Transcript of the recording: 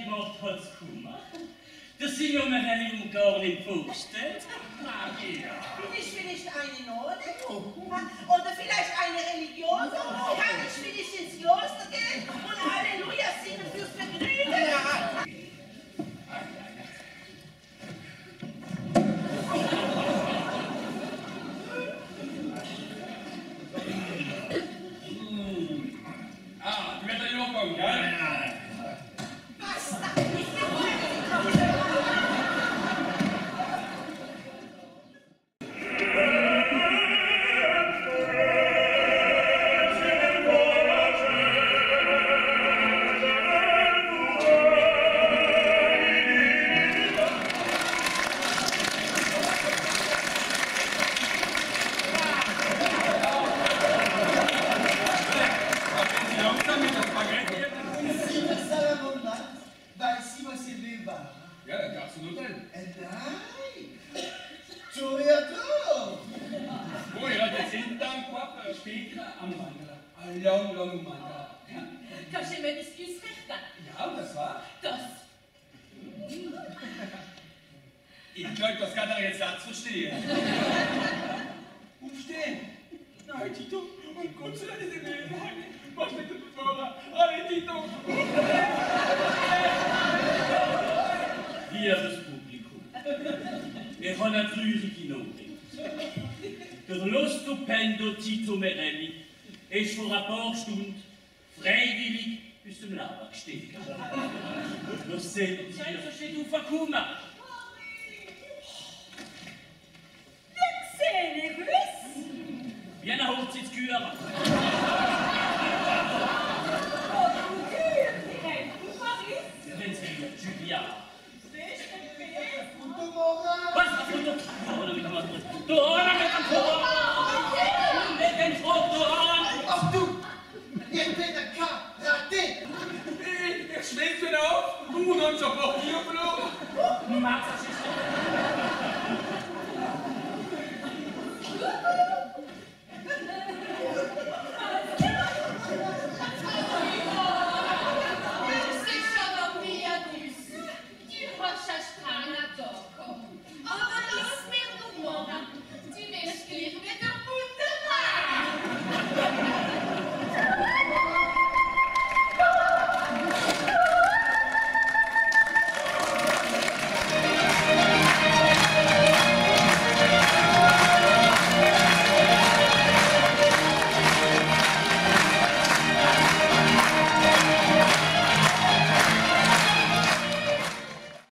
gemacht hat's Kummer. Das sind ja mir dann gar nicht vorgestellt. Magia. Bin ich vielleicht eine Norde? Oder vielleicht eine Religion? Kann ich vielleicht ins Kloster gehen und Halleluja singen fürs Begnügen? Ja. Ah, du wirst ja noch kommen, gell? Basta! Ja, dann darfst du nur drin. Nein! Gioiato! Voi eravate sin qua per spiegare am Mandala. A long Mandala. Kannst du mir das Güss richten? Ja, und das war? Das. Ich glaube, das kann er jetzt Satz verstehen. Umstehen. Nein, Tito, um Gottes Willen, diese Mädchen. Was mit dem Fahrer? Alle, Tito. Hier das Publikum. Ich habe eine traurige Note. Der lo stupendo Tito Merelli ist vor ein paar Stunden freiwillig aus dem Leben gestiegen. Was seht ihr? So steht auf der Kummer. Seele Grüß! Wie eine Hochzeitsküre. Oh, du Tür, direkt in Paris. Wenn sie Julia. Guten Morgen! Was? Da mit dem Foto! Mit dem Foto an! Ach du! Ich bin der Karate! Ich schwingt wieder auf. Du hast schon Papier verloren. Max, das ist